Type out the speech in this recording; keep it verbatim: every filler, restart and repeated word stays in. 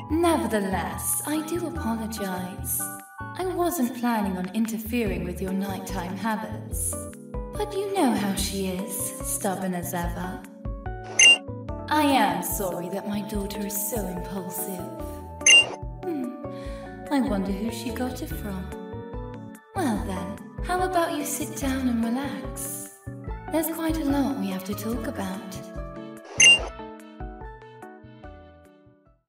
Nevertheless, I do apologize. I wasn't planning on interfering with your nighttime habits. But you know how she is, stubborn as ever. I am sorry that my daughter is so impulsive. Hmm, I wonder who she got it from. Well then, how about you sit down and relax? There's quite a lot we have to talk about.